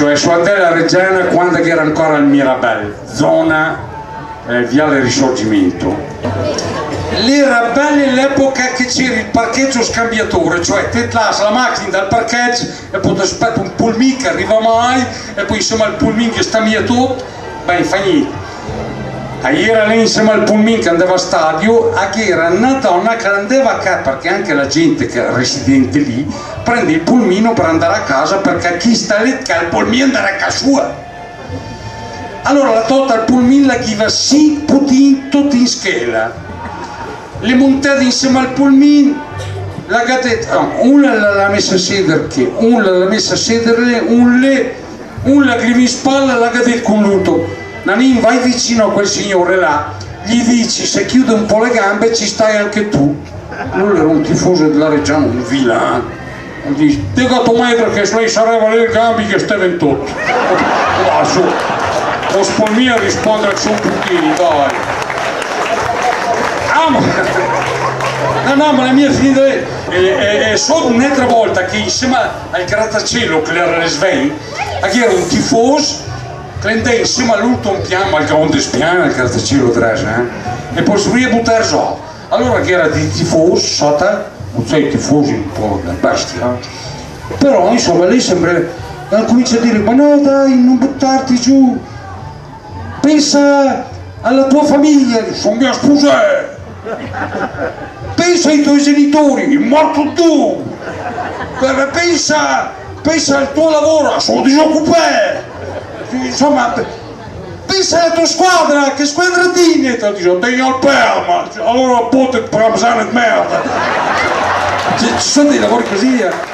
cioè su Andrea Reggiana quando era ancora al Mirabel, zona Viale Risorgimento. L'Irabelli all'epoca che c'era il parcheggio scambiatore, cioè te lasci la macchina dal parcheggio e poi ti aspetta un pulmino che arriva mai e poi insomma il pulmino che sta via tutto, beh fa niente. Era lì insieme al pulmino che andava a stadio, che era una donna che andava a casa, perché anche la gente che era residente lì prende il pulmino per andare a casa, perché chi sta lì che ha il pulmino andare a casa sua. Allora la tolta al pulmino la chiva sì putin tutti in scheda, le montate insieme al pulmino, la gattetta, no, una l'ha messa a sedere che, una l'ha messa a sedere, un la griva in spalla e la gattetta con l'uto. Nanin, vai vicino a quel signore là, gli dici se chiude un po' le gambe ci stai anche tu. Lui era un tifoso della Reggiana, un vilano. Dice, dico a tuo maestro che lei sarebbe le gambe che stai 28. Va su, lo spolmia rispondere su un pochino, dai. No, ma la mia figlia è solo un'altra volta che insieme al grattacielo che era Sven, era un tifoso che insieme all'ultimo piano, al grande spiano, al grattacielo Dresa, e poi si a buttare giù. Allora che era di tifoso, sotto, non sei tifosi un po' da bestia, però insomma lei sembra, comincia a dire, ma no dai, non buttarti giù, pensa alla tua famiglia, sono mia sposa, pensa ai tuoi genitori, morto tu, pensa al tuo lavoro, sono disoccupato, insomma, pensa alla tua squadra, che squadra tieni? Ti dice, tengo al Perma, allora pote per la di merda. Ci sono dei lavori così.